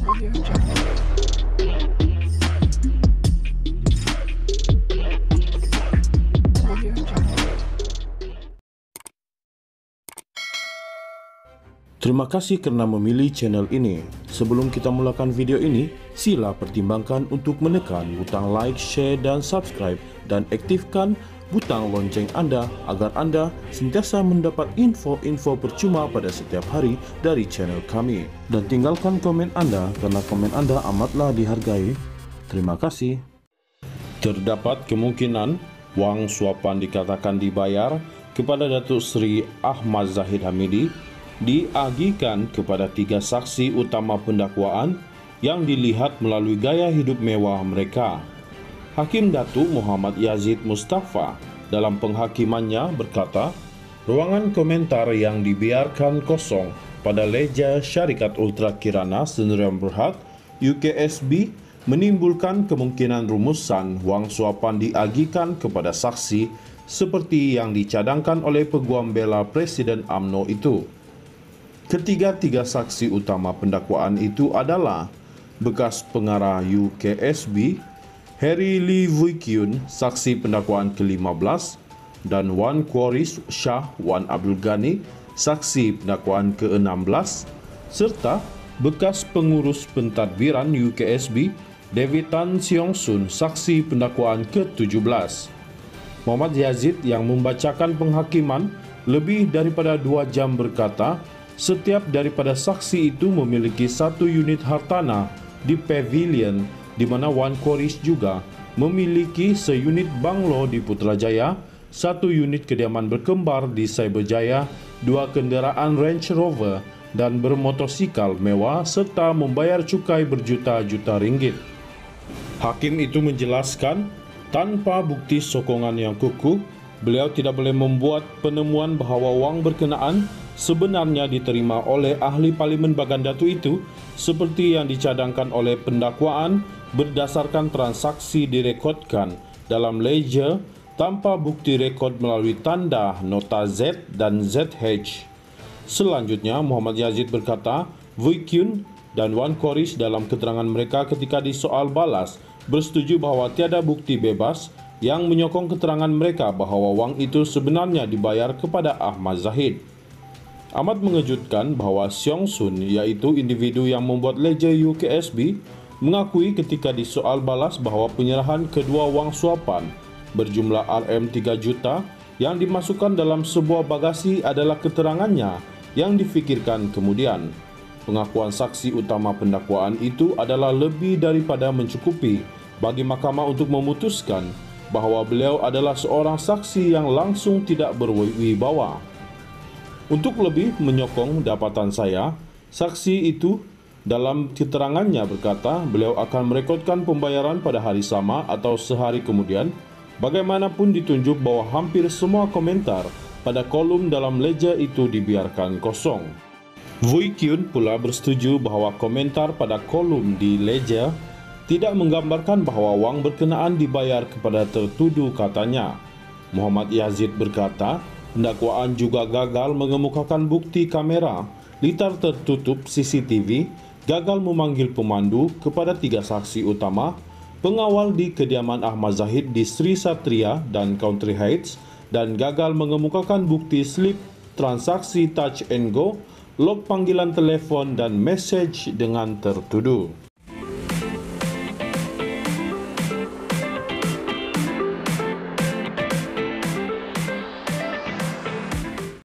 Terima kasih kerana memilih channel ini. Sebelum kita mulakan video ini, sila pertimbangkan untuk menekan butang like, share dan subscribe dan aktifkan butang lonceng anda agar anda sentiasa mendapat info-info percuma pada setiap hari dari channel kami. Dan tinggalkan komen anda karena komen anda amatlah dihargai. Terima kasih. Terdapat kemungkinan wang suapan dikatakan dibayar kepada Datuk Seri Ahmad Zahid Hamidi diagihkan kepada 3 saksi utama pendakwaan yang dilihat melalui gaya hidup mewah mereka. Hakim Datuk Muhammad Yazid Mustafa dalam penghakimannya berkata, ruangan komentar yang dibiarkan kosong pada leja Syarikat Ultra Kirana Sdn Bhd UKSB menimbulkan kemungkinan rumusan wang suapan diagihkan kepada saksi seperti yang dicadangkan oleh Peguam Bela Presiden UMNO itu. Ketiga-tiga saksi utama pendakwaan itu adalah bekas pengarah UKSB, Harry Lee Wui Kyun, saksi pendakwaan ke-15, dan Wan Quaris Shah Wan Abdul Ghani, saksi pendakwaan ke-16, serta bekas pengurus pentadbiran UKSB, David Tan Siong Sun, saksi pendakwaan ke-17. Muhammad Yazid yang membacakan penghakiman lebih daripada 2 jam berkata, setiap daripada saksi itu memiliki 1 unit hartanah di pavilion di mana Wan Quaris juga memiliki seunit banglo di Putrajaya, 1 unit kediaman berkembar di Cyberjaya, 2 kenderaan Range Rover dan bermotosikal mewah serta membayar cukai berjuta-juta ringgit. Hakim itu menjelaskan, tanpa bukti sokongan yang kukuh, beliau tidak boleh membuat penemuan bahawa wang berkenaan sebenarnya diterima oleh ahli Parlimen Bagan Datu itu seperti yang dicadangkan oleh pendakwaan berdasarkan transaksi direkodkan dalam ledger tanpa bukti rekod melalui tanda nota Z dan ZH. Selanjutnya, Muhammad Yazid berkata, Wui Kyun dan Wan Quaris dalam keterangan mereka ketika disoal balas bersetuju bahawa tiada bukti bebas yang menyokong keterangan mereka bahawa wang itu sebenarnya dibayar kepada Ahmad Zahid. Amat mengejutkan bahawa Siong Sun, iaitu individu yang membuat ledger UKSB, mengakui ketika disoal balas bahawa penyerahan kedua wang suapan berjumlah RM3 juta yang dimasukkan dalam sebuah bagasi adalah keterangannya yang difikirkan kemudian. Pengakuan saksi utama pendakwaan itu adalah lebih daripada mencukupi bagi mahkamah untuk memutuskan bahawa beliau adalah seorang saksi yang langsung tidak berwibawa. Untuk lebih menyokong dapatan saya, saksi itu dalam keterangannya berkata beliau akan merekodkan pembayaran pada hari sama atau sehari kemudian, bagaimanapun ditunjuk bahawa hampir semua komentar pada kolum dalam ledger itu dibiarkan kosong. Wui Kyun pula bersetuju bahawa komentar pada kolum di ledger tidak menggambarkan bahawa wang berkenaan dibayar kepada tertuduh katanya. Muhammad Yazid berkata, pendakwaan juga gagal mengemukakan bukti kamera, litar tertutup CCTV, gagal memanggil pemandu kepada 3 saksi utama, pengawal di kediaman Ahmad Zahid di Sri Satria dan Country Heights, dan gagal mengemukakan bukti slip transaksi touch and go, log panggilan telefon dan mesej dengan tertuduh.